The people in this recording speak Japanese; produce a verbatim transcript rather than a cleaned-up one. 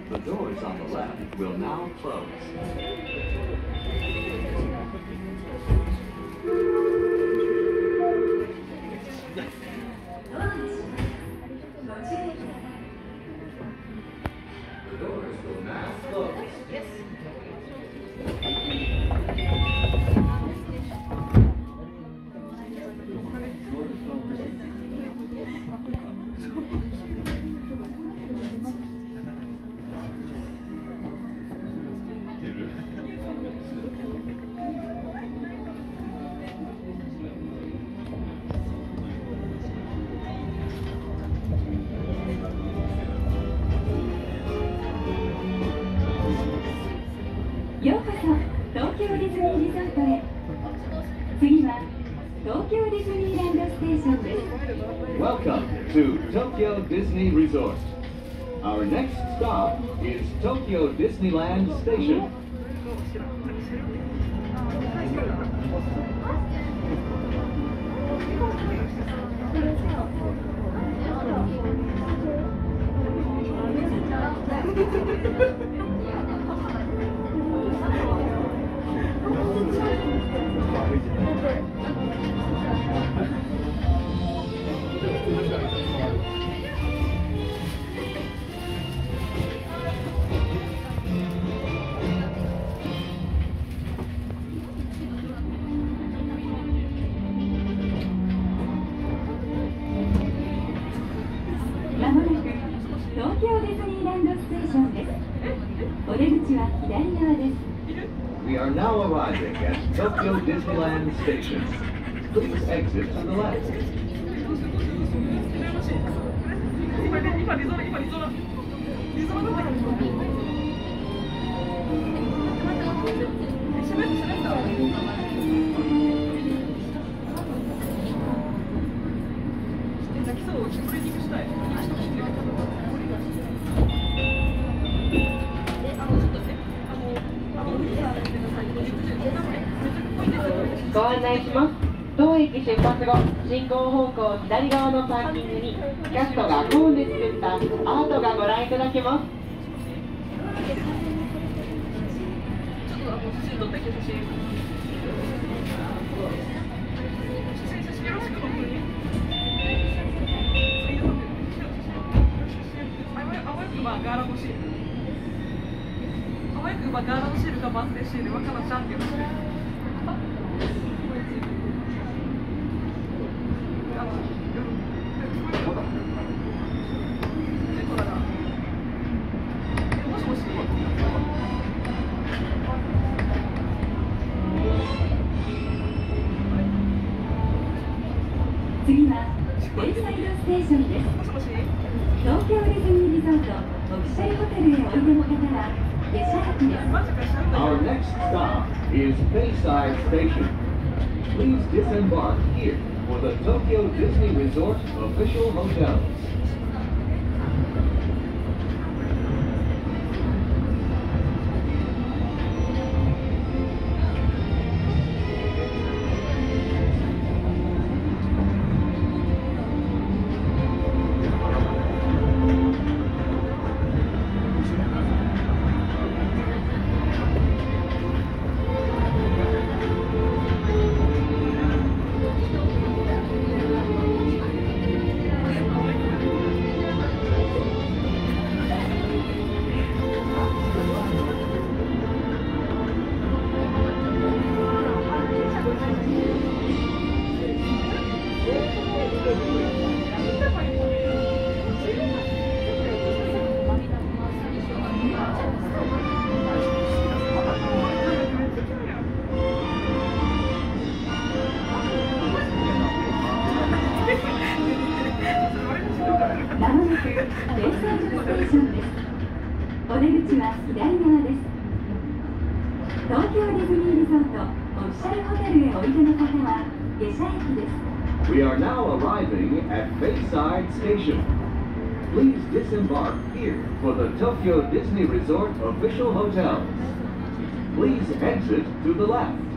The doors on the left will now close. The doors will now close. Yes. ようこそ東京ディズニーリゾートへ。次は東京ディズニーランドステーションです。 Welcome to Tokyo Disney Resort. Our next stop is Tokyo Disneyland Station. We are now arriving at Tokyo Disneyland Station. Please exit to the left. ご案内します。当駅出発後、進行方向左側のパーキングにキャストがコーンで作ったアートがご覧いただけます。 ガーラのシールかバースデーシール、わからんじゃんけど。 次はベイサイドステーションです。東京ディズニーリゾートオフィシャルホテルへおいでの方は下車駅です。 Our next stop is Bayside Station. Please disembark here for the Tokyo Disney Resort official hotels. We are now arriving at Bayside Station. Please disembark here for the Tokyo Disney Resort official hotels. Please exit to the left.